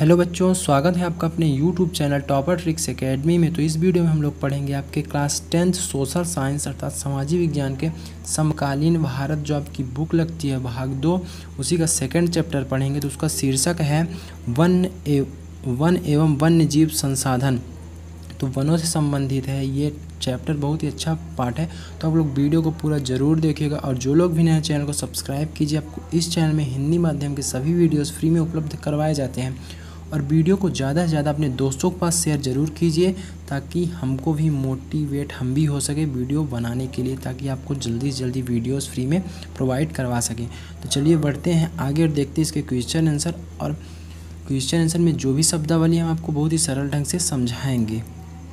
Hello बच्चों, स्वागत है आपका अपने YouTube channel topper tricks academy में। तो इस वीडियो में हम लोग पढ़ेंगे आपके क्लास 10th सोशल साइंस अर्थात सामाजिक विज्ञान के समकालीन भारत जो आपकी बुक लगती है भाग 2, उसी का सेकंड चैप्टर पढ़ेंगे। तो उसका शीर्षक है वन एवं वन्य जीव संसाधन। तो वनों से संबंधित है ये चैप्टर, बहुत ही अच्छा पार्ट है। तो आप लोग वीडियो को पूरा ज़रूर देखिएगा और जो लोग भी नए चैनल को सब्सक्राइब कीजिए। आपको इस चैनल में हिंदी माध्यम के सभी वीडियोस फ्री में उपलब्ध करवाए जाते हैं। और वीडियो को ज़्यादा से ज़्यादा अपने दोस्तों के पास शेयर ज़रूर कीजिए ताकि हमको भी मोटिवेट हम भी हो सके वीडियो बनाने के लिए, ताकि आपको जल्दी से जल्दी वीडियोस फ्री में प्रोवाइड करवा सकें। तो चलिए बढ़ते हैं आगे और देखते हैं इसके क्वेश्चन आंसर। और क्वेश्चन आंसर में जो भी शब्दावली हम आपको बहुत ही सरल ढंग से समझाएंगे।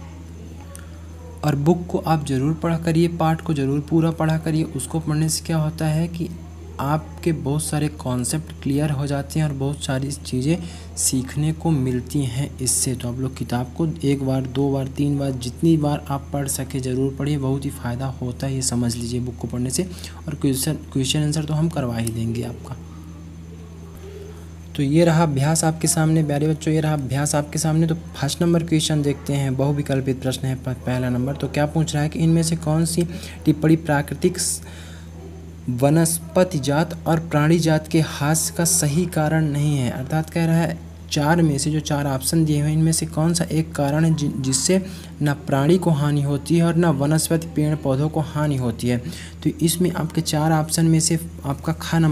और बुक को आप ज़रूर पढ़ा करिए, पार्ट को ज़रूर पूरा पढ़ा करिए। उसको पढ़ने से क्या होता है कि आपके बहुत सारे कॉन्सेप्ट क्लियर हो जाते हैं और बहुत सारी चीज़ें सीखने को मिलती हैं इससे। तो आप लोग किताब को एक बार, दो बार, तीन बार, जितनी बार आप पढ़ सके ज़रूर पढ़िए, बहुत ही फ़ायदा होता है, ये समझ लीजिए बुक को पढ़ने से। और क्वेश्चन आंसर तो हम करवा ही देंगे आपका। तो ये रहा अभ्यास आपके सामने प्यारे बच्चों, ये रहा अभ्यास आपके सामने। तो फर्स्ट नंबर क्वेश्चन देखते हैं, बहुविकल्पित प्रश्न है पहला नंबर। तो क्या पूछ रहा है कि इनमें से कौन सी टिप्पणी प्राकृतिक वनस्पति जात और प्राणी जात के हास्य का सही कारण नहीं है। अर्थात कह रहा है चार में से, जो चार ऑप्शन दिए हुए इनमें से कौन सा एक कारण है जिससे न प्राणी को हानि होती है और न वनस्पति पेड़ पौधों को हानि होती है। तो इसमें आपके चार ऑप्शन में से आपका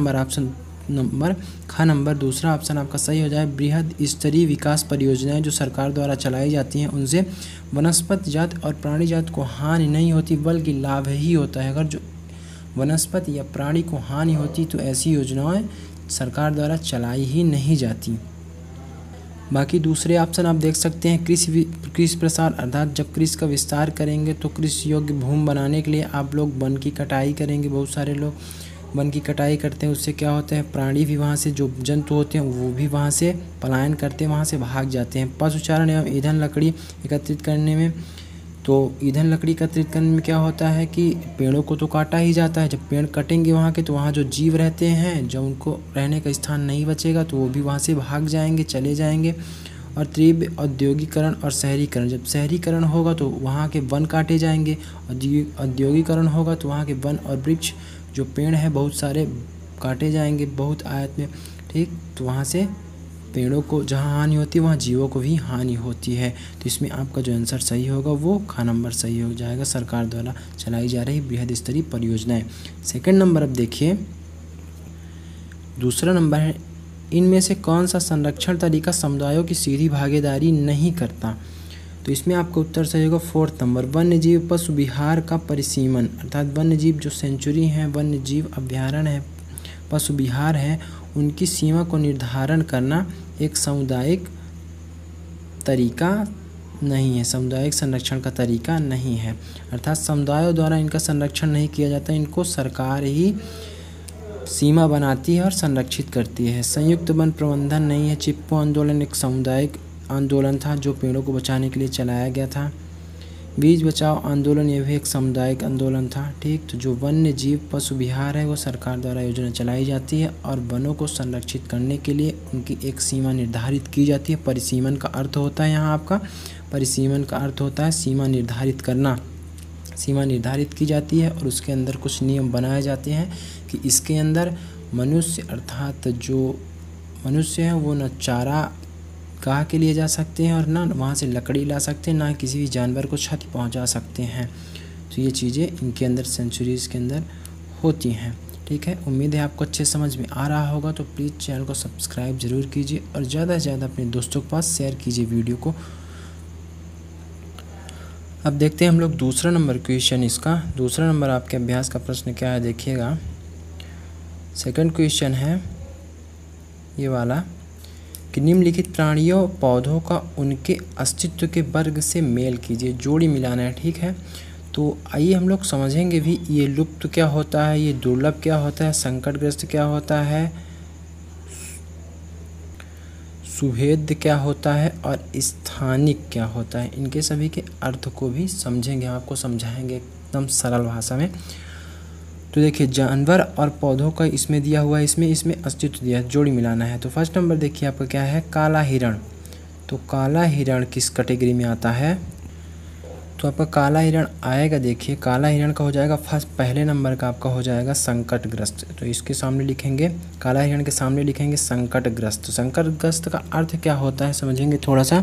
ख नंबर दूसरा ऑप्शन आपका सही हो जाए। बृहद स्तरीय विकास परियोजनाएं जो सरकार द्वारा चलाई जाती हैं उनसे वनस्पति जात और प्राणी जात को हानि नहीं होती बल्कि लाभ ही होता है। अगर जो वनस्पति या प्राणी को हानि होती तो ऐसी योजनाएं सरकार द्वारा चलाई ही नहीं जाती। बाकी दूसरे ऑप्शन आप देख सकते हैं, कृषि प्रसार, अर्थात जब कृषि का विस्तार करेंगे तो कृषि योग्य भूमि बनाने के लिए आप लोग वन की कटाई करेंगे। बहुत सारे लोग वन की कटाई करते हैं, उससे क्या होता है प्राणी भी वहाँ से, जो जंतु होते हैं वो भी वहाँ से पलायन करते हैं, वहाँ से भाग जाते हैं। पशुचारण एवं ईंधन लकड़ी एकत्रित करने में, तो ईंधन लकड़ी एकत्रित करने में क्या होता है कि पेड़ों को तो काटा ही जाता है। जब पेड़ कटेंगे वहाँ के, तो वहाँ जो जीव रहते हैं, जब उनको रहने का स्थान नहीं बचेगा तो वो भी वहाँ से भाग जाएंगे, चले जाएंगे। और तीव्र औद्योगिकरण और शहरीकरण, जब शहरीकरण होगा तो वहाँ के वन काटे जाएंगे। औद्योगिकरण होगा तो वहाँ के वन और वृक्ष जो पेड़ हैं बहुत सारे काटे जाएंगे, बहुत आयत में, ठीक। तो वहाँ से पेड़ों को जहाँ हानि होती है वहाँ जीवों को भी हानि होती है। तो इसमें आपका जो आंसर सही होगा वो ख नंबर सही हो जाएगा, सरकार द्वारा चलाई जा रही बृहद स्तरीय परियोजनाएं। सेकंड नंबर अब देखिए, दूसरा नंबर है इनमें से कौन सा संरक्षण तरीका समुदायों की सीधी भागीदारी नहीं करता। तो इसमें आपका उत्तर सही होगा फोर्थ नंबर, वन्य जीव पशु विहार का परिसीमन। अर्थात वन्य जीव जो सेंचुरी हैं, वन्य जीव अभ्यारण्य है, पशु विहार है, उनकी सीमा को निर्धारण करना एक सामुदायिक तरीका नहीं है, सामुदायिक संरक्षण का तरीका नहीं है। अर्थात समुदायों द्वारा इनका संरक्षण नहीं किया जाता, इनको सरकार ही सीमा बनाती है और संरक्षित करती है। संयुक्त वन प्रबंधन नहीं है। चिपको आंदोलन एक सामुदायिक आंदोलन था जो पेड़ों को बचाने के लिए चलाया गया था। बीज बचाओ आंदोलन ये भी एक सामुदायिक आंदोलन था, ठीक। तो जो वन्य जीव पशु विहार है वो सरकार द्वारा योजना चलाई जाती है और वनों को संरक्षित करने के लिए उनकी एक सीमा निर्धारित की जाती है। परिसीमन का अर्थ होता है यहाँ आपका, परिसीमन का अर्थ होता है सीमा निर्धारित करना। सीमा निर्धारित की जाती है और उसके अंदर कुछ नियम बनाए जाते हैं कि इसके अंदर मनुष्य, अर्थात जो मनुष्य हैं वो न चारा गाह के लिए जा सकते हैं और ना वहाँ से लकड़ी ला सकते हैं, ना किसी भी जानवर को क्षति पहुँचा सकते हैं। तो ये चीज़ें इनके अंदर सेंचुरीज़ के अंदर होती हैं, ठीक है। उम्मीद है आपको अच्छे समझ में आ रहा होगा। तो प्लीज़ चैनल को सब्सक्राइब ज़रूर कीजिए और ज़्यादा से ज़्यादा अपने दोस्तों के पास शेयर कीजिए वीडियो को। अब देखते हैं हम लोग दूसरा नंबर क्वेश्चन। इसका दूसरा नंबर आपके अभ्यास का प्रश्न क्या है देखिएगा। सेकंड क्वेश्चन है ये वाला कि निम्नलिखित प्राणियों पौधों का उनके अस्तित्व के वर्ग से मेल कीजिए, जोड़ी मिलाना है, ठीक है। तो आइए हम लोग समझेंगे भी ये लुप्त क्या होता है, ये दुर्लभ क्या होता है, संकटग्रस्त क्या होता है, सुभेद्य क्या होता है और स्थानिक क्या होता है। इनके सभी के अर्थ को भी समझेंगे, आपको समझाएंगे एकदम सरल भाषा में। तो देखिए जानवर और पौधों का इसमें दिया हुआ है, इसमें अस्तित्व दिया है, जोड़ी मिलाना है। तो फर्स्ट नंबर देखिए आपका क्या है, काला हिरण। तो काला हिरण किस कैटेगरी में आता है, तो आपका काला हिरण आएगा, देखिए काला हिरण का हो जाएगा फर्स्ट, पहले नंबर का आपका हो जाएगा संकटग्रस्त। तो इसके सामने लिखेंगे, काला हिरण के सामने लिखेंगे संकटग्रस्त। संकटग्रस्त का अर्थ क्या होता है समझेंगे थोड़ा सा,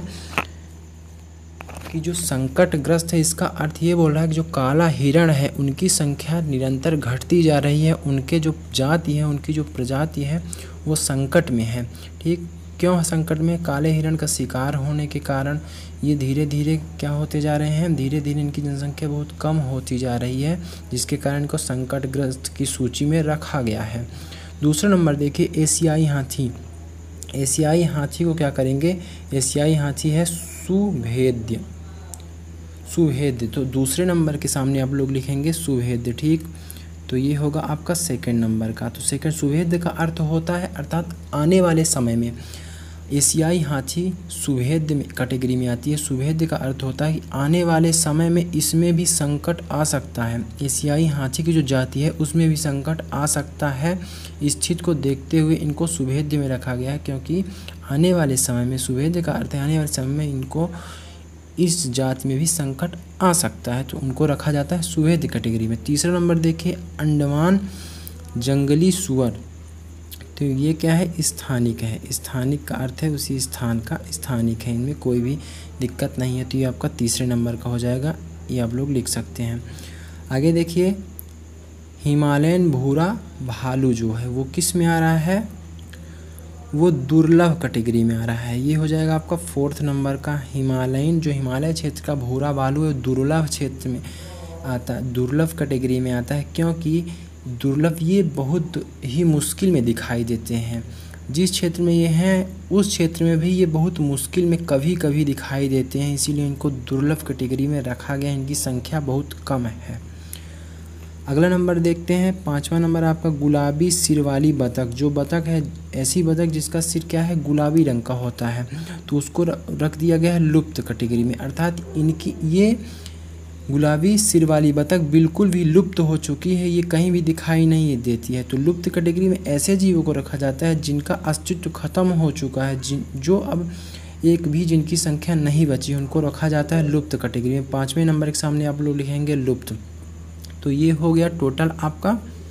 कि जो संकटग्रस्त है इसका अर्थ ये बोल रहा है कि जो काला हिरण है उनकी संख्या निरंतर घटती जा रही है, उनके जो जाति है, उनकी जो प्रजाति है वो संकट में है। ठीक, क्यों संकट में, काले हिरण का शिकार होने के कारण ये धीरे धीरे क्या होते जा रहे हैं, धीरे धीरे इनकी जनसंख्या बहुत कम होती जा रही है, जिसके कारण इनको संकटग्रस्त की सूची में रखा गया है। दूसरा नंबर देखिए एशियाई हाथी। एशियाई हाथी को क्या करेंगे, एशियाई हाथी है सुभेद्य। सुभेद्य, तो दूसरे नंबर के सामने आप लोग लिखेंगे सुभेद्य। ठीक, तो ये होगा आपका सेकंड नंबर का। तो सेकंड सुभेद्य का अर्थ होता है अर्थात आने वाले समय में। एशियाई हाथी सुभेद्य में कैटेगरी में आती है। सुभेद्य का अर्थ होता है कि आने वाले समय में इसमें भी संकट आ सकता है। एशियाई हाथी की जो जाति है उसमें भी संकट आ सकता है। इस चीज़ को देखते हुए इनको सुभेद्य में रखा गया है, क्योंकि आने वाले समय में, सुभेद्य का अर्थ है आने वाले समय में इनको इस जात में भी संकट आ सकता है, तो उनको रखा जाता है सुभेद्य कैटेगरी में। तीसरा नंबर देखिए अंडमान जंगली सुअर। तो ये क्या है, स्थानिक है। स्थानिक का अर्थ है उसी स्थान का, स्थानिक है, इनमें कोई भी दिक्कत नहीं है। तो ये आपका तीसरे नंबर का हो जाएगा, ये आप लोग लिख सकते हैं। आगे देखिए हिमालयन भूरा भालू जो है वो किस में आ रहा है, वो दुर्लभ कैटेगरी में आ रहा है। ये हो जाएगा आपका फोर्थ नंबर का। हिमालयन जो हिमालय क्षेत्र का भूरा भालू है दुर्लभ क्षेत्र में आता है, दुर्लभ कैटेगरी में आता है, क्योंकि दुर्लभ ये बहुत ही मुश्किल में दिखाई देते हैं। जिस क्षेत्र में ये हैं उस क्षेत्र में भी ये बहुत मुश्किल में कभी कभी दिखाई देते हैं, इसीलिए इनको दुर्लभ कैटेगरी में रखा गया। इनकी संख्या बहुत कम है। अगला नंबर देखते हैं, पाँचवा नंबर आपका गुलाबी सिर वाली बतख। जो बतख है, ऐसी बतख जिसका सिर क्या है, गुलाबी रंग का होता है, तो उसको रख दिया गया है लुप्त कैटेगरी में। अर्थात इनकी ये गुलाबी सिर वाली बतख बिल्कुल भी लुप्त हो चुकी है, ये कहीं भी दिखाई नहीं देती है। तो लुप्त कैटेगरी में ऐसे जीवों को रखा जाता है जिनका अस्तित्व खत्म हो चुका है, जो अब एक भी जिनकी संख्या नहीं बची, उनको रखा जाता है लुप्त कैटेगरी में। पाँचवें नंबर के सामने आप लोग लिखेंगे लुप्त। तो ये हो गया टोटल आपका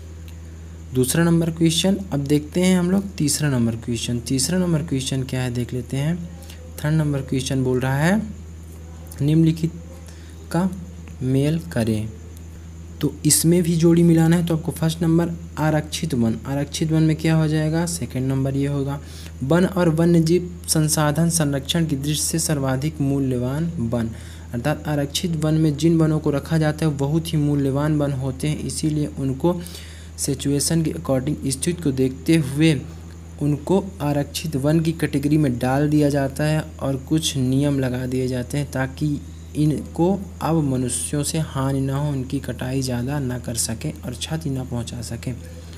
दूसरा नंबर क्वेश्चन। अब देखते हैं हम लोग तीसरा नंबर क्वेश्चन। तीसरा नंबर क्वेश्चन क्या है देख लेते हैं। थर्ड नंबर क्वेश्चन बोल रहा है निम्नलिखित का मेल करें। तो इसमें भी जोड़ी मिलाना है, तो आपको फर्स्ट नंबर आरक्षित वन। आरक्षित वन में क्या हो जाएगा, सेकंड नंबर ये होगा वन और वन्यजीव संसाधन संरक्षण की दृष्टि से सर्वाधिक मूल्यवान वन। अर्थात आरक्षित वन में जिन वनों को रखा जाता है बहुत ही मूल्यवान वन होते हैं, इसीलिए उनको सिचुएशन के अकॉर्डिंग स्थिति को देखते हुए उनको आरक्षित वन की कैटेगरी में डाल दिया जाता है और कुछ नियम लगा दिए जाते हैं ताकि इनको अब मनुष्यों से हानि ना हो, उनकी कटाई ज़्यादा ना कर सके और क्षति ना पहुंचा सके।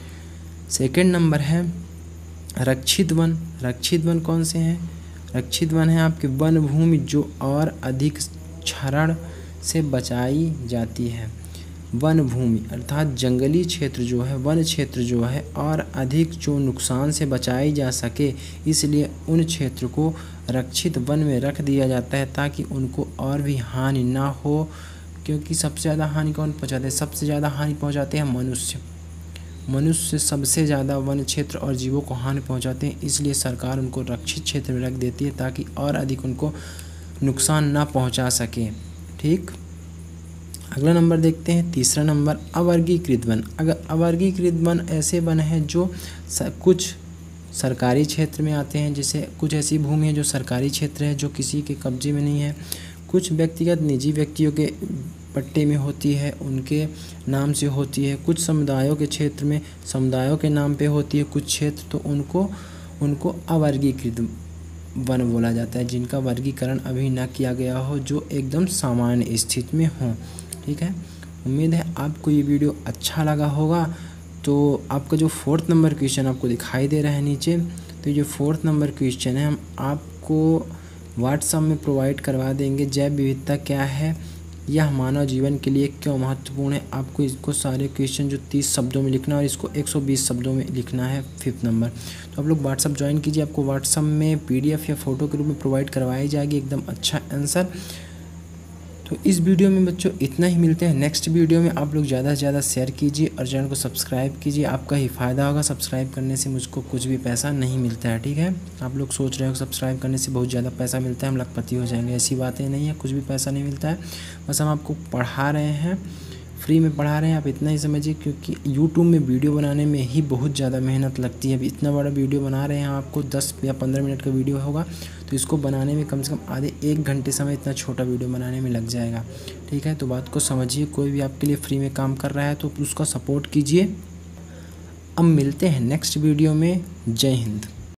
सेकंड नंबर है रक्षित वन। रक्षित वन कौन से हैं, रक्षित वन है आपके वन भूमि जो और अधिक क्षरण से बचाई जाती है। वन भूमि अर्थात जंगली क्षेत्र जो है, वन क्षेत्र जो है और अधिक जो नुकसान से बचाई जा सके, इसलिए उन क्षेत्र को रक्षित वन में रख दिया जाता है ताकि उनको और भी हानि ना हो। क्योंकि सबसे ज़्यादा हानि कौन पहुंचाते हैं, सबसे ज़्यादा हानि पहुंचाते हैं मनुष्य। मनुष्य सबसे ज़्यादा वन क्षेत्र और जीवों को हानि पहुंचाते हैं, इसलिए सरकार उनको रक्षित क्षेत्र में रख देती है ताकि और अधिक उनको नुकसान ना पहुंचा सके। ठीक, अगला नंबर देखते हैं तीसरा नंबर अवर्गीकृत वन। अगर अवर्गीकृत वन ऐसे वन हैं जो कुछ सरकारी क्षेत्र में आते हैं, जैसे कुछ ऐसी भूमि है जो सरकारी क्षेत्र है जो किसी के कब्जे में नहीं है, कुछ व्यक्तिगत निजी व्यक्तियों के पट्टे में होती है, उनके नाम से होती है, कुछ समुदायों के क्षेत्र में समुदायों के नाम पे होती है कुछ क्षेत्र, तो उनको अवर्गीकृत वन बोला जाता है, जिनका वर्गीकरण अभी ना किया गया हो, जो एकदम सामान्य स्थिति में हो। ठीक है, उम्मीद है आपको ये वीडियो अच्छा लगा होगा। तो आपका जो फोर्थ नंबर क्वेश्चन आपको दिखाई दे रहा है नीचे, तो ये फोर्थ नंबर क्वेश्चन है, हम आपको व्हाट्सएप में प्रोवाइड करवा देंगे। जैव विविधता क्या है, यह मानव जीवन के लिए क्यों महत्वपूर्ण है। आपको इसको सारे क्वेश्चन जो 30 शब्दों में लिखना है और इसको 120 शब्दों में लिखना है 5th नंबर। तो आप लोग व्हाट्सअप ज्वाइन कीजिए, आपको व्हाट्सअप में PDF या फ़ोटो के रूप में प्रोवाइड करवाई जाएगी एकदम अच्छा आंसर। तो इस वीडियो में बच्चों इतना ही, मिलते हैं नेक्स्ट वीडियो में। आप लोग ज़्यादा से ज़्यादा शेयर कीजिए और चैनल को सब्सक्राइब कीजिए, आपका ही फ़ायदा होगा। सब्सक्राइब करने से मुझको कुछ भी पैसा नहीं मिलता है, ठीक है। आप लोग सोच रहे हो सब्सक्राइब करने से बहुत ज़्यादा पैसा मिलता है, हम लखपति हो जाएंगे, ऐसी बातें नहीं है, कुछ भी पैसा नहीं मिलता है। बस हम आपको पढ़ा रहे हैं, फ्री में पढ़ा रहे हैं, आप इतना ही समझिए। क्योंकि यूट्यूब में वीडियो बनाने में ही बहुत ज़्यादा मेहनत लगती है। अभी इतना बड़ा वीडियो बना रहे हैं, आपको 10 या 15 मिनट का वीडियो होगा, तो इसको बनाने में कम से कम आधे 1 घंटे समय इतना छोटा वीडियो बनाने में लग जाएगा, ठीक है। तो बात को समझिए, कोई भी आपके लिए फ्री में काम कर रहा है तो उसका सपोर्ट कीजिए। अब मिलते हैं नेक्स्ट वीडियो में। जय हिंद।